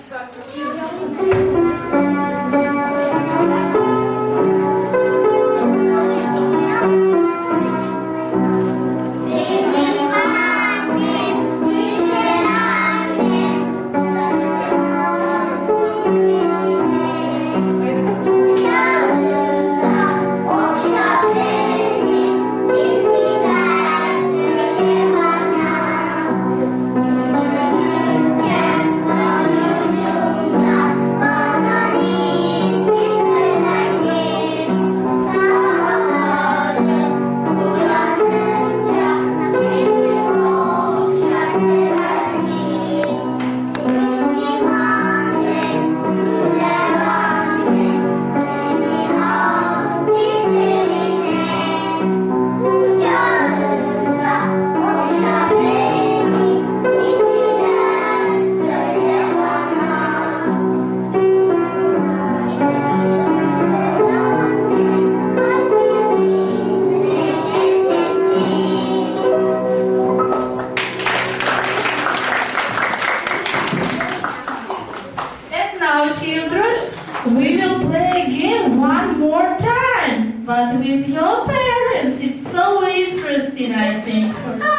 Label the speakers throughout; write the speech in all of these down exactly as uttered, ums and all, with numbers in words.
Speaker 1: We will play again one more time, but with your parents. It's so interesting, I think.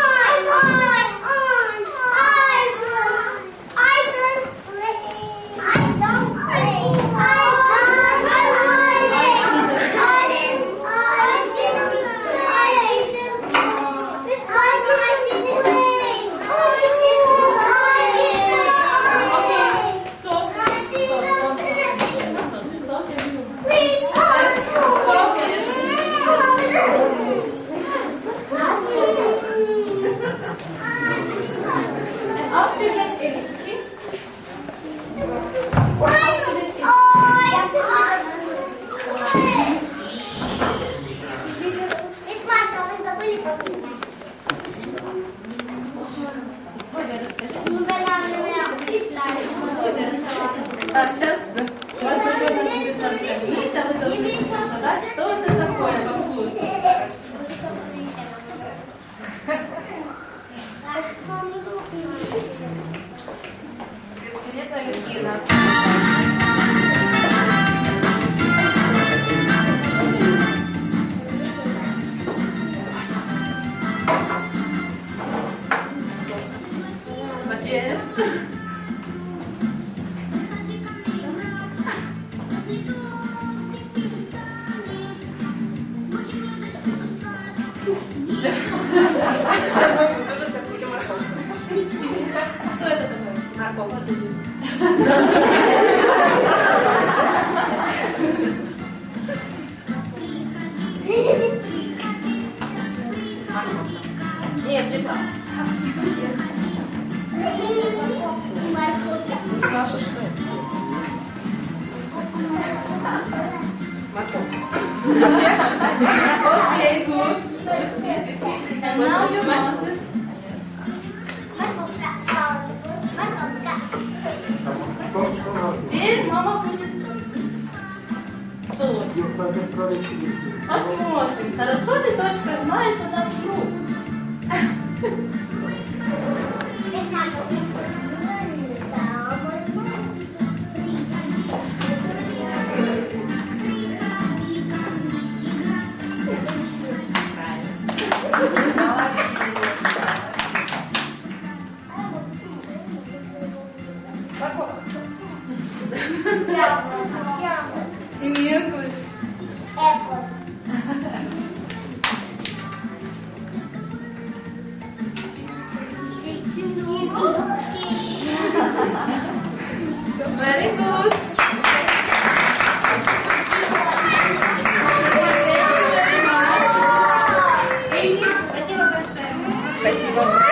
Speaker 2: Так, сейчас ваша ребенок будет нас кормить, а вы должны сказать, что это такое во вкусе. Привет, дорогие нас. Что это такое? Морковка. Нет, слегка. Маша, что это? Морковка. Окей, good. And now you must it. Здесь мама будет тут. Посмотрим, хорошо ли дочка знает у нас фрукт? И мне вкус. Very good. Спасибо большое. Спасибо.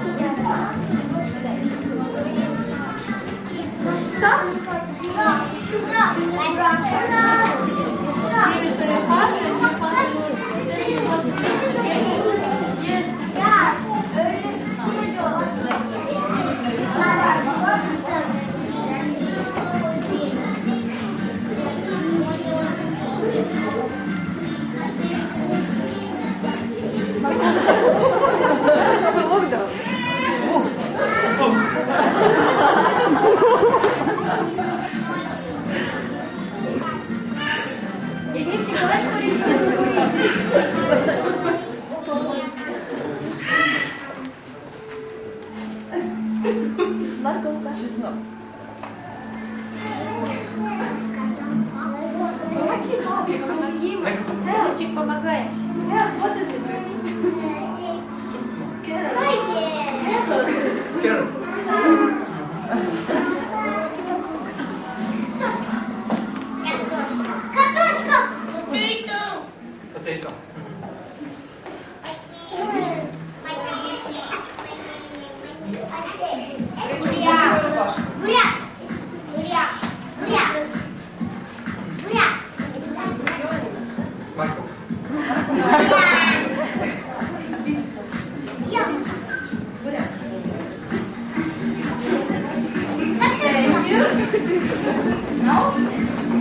Speaker 2: Stop. Мальчик, помогай. Вот это.
Speaker 3: Carrot.
Speaker 1: Картошка.
Speaker 3: Potato.
Speaker 1: Буряк. Буряк. Буряк. Буряк. Буряк.
Speaker 3: Michael.
Speaker 2: Thank you. No?